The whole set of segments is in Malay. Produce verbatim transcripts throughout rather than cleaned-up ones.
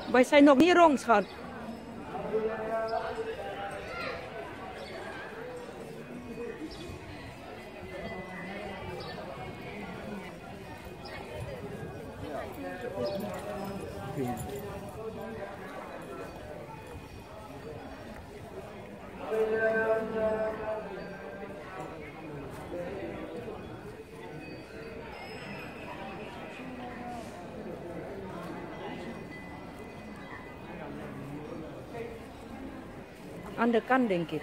ใบไซนกนี่ร่องช็อตอันเดอร์กันเดงกิต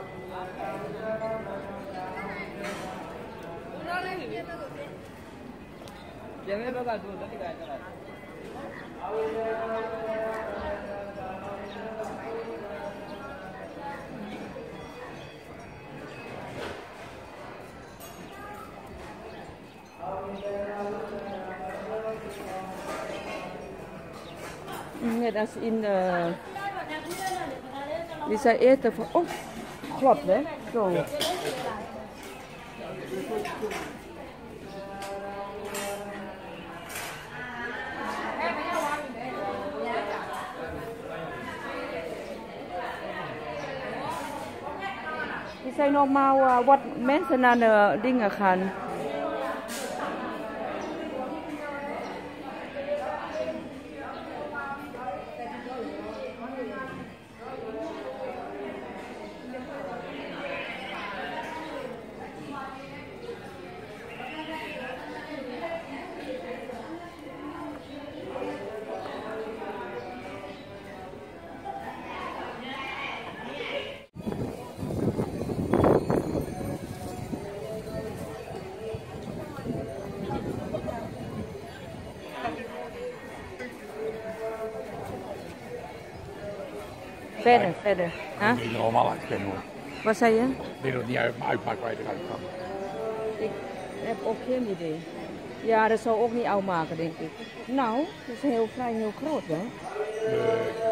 เนี่ยดัสอินเอ่อBisa eten van, oh, klopt hè, zo. Die zijn normaal uh, wat mensen aan de dingen gaan. Verder, verder. Huh? Ik wil er allemaal uitkennen hoor. Wat zei je? Ik weet nog niet uitmaken waar je eruit kan. Ik heb ook geen idee. Ja, dat zou ook niet uitmaken, denk ik. Nou, dat is heel vrij, heel groot, hè? Nee.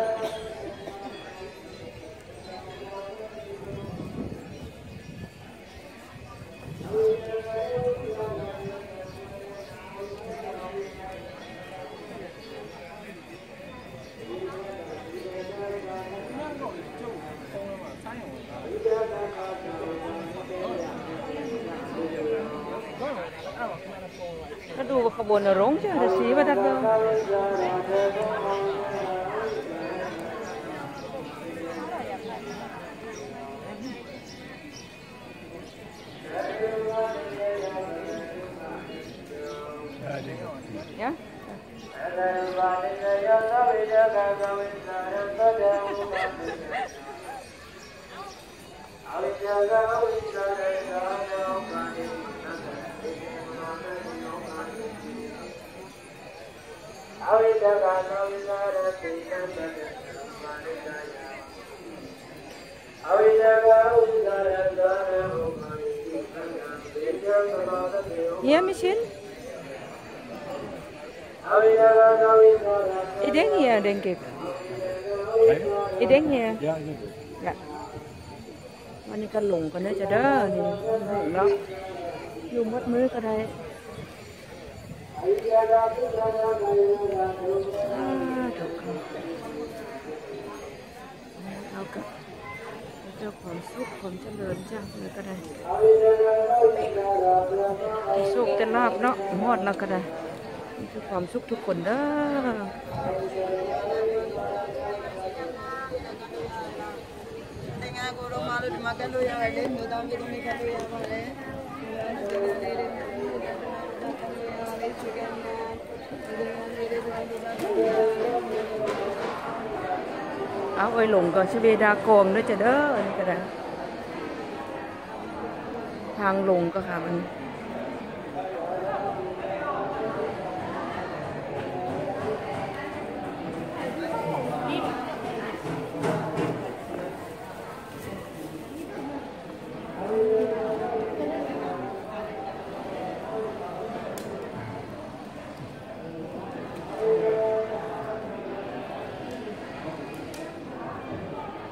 Dat doen we gewoon een rondje, dan zien we dat wel. Ja? Ja, misschien? Ik denk hier, denk ik. Ik denk hier. Ja, ik denk het. Ja. วันนี้ก็หลงกันนะจะเด้อนี่เนาะอยู่มัดมือก็ได้ถูกค่ะเราก็เจ้าความสุขความเจริญจ้าเลยก็ได้สุขจะลาบเนาะหมดแล้วก็ได้นี่คือความสุขทุกคนเด้อMalu dimakan dulu yang lain, mudah jadi makan dulu yang lain. Áo ơi lủng còn sẽ về đa cồn nữa chờ đỡ anh cái đó. Hàng lủng có hả anh?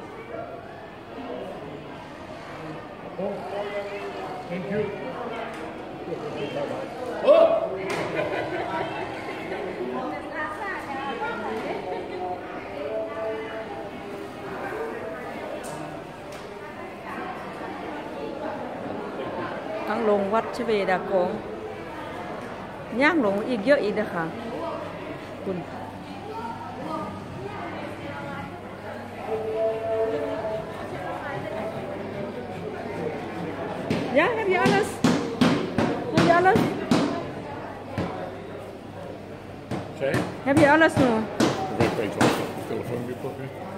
Thank you. ทั้งลงวัดชเวดากองย่างหลงอีกเยอะอีกนะคะคุณJa, heb je alles? Heb je alles? Zeg? Heb je alles nu? Ik weet niet of ik de telefoon weer pakken.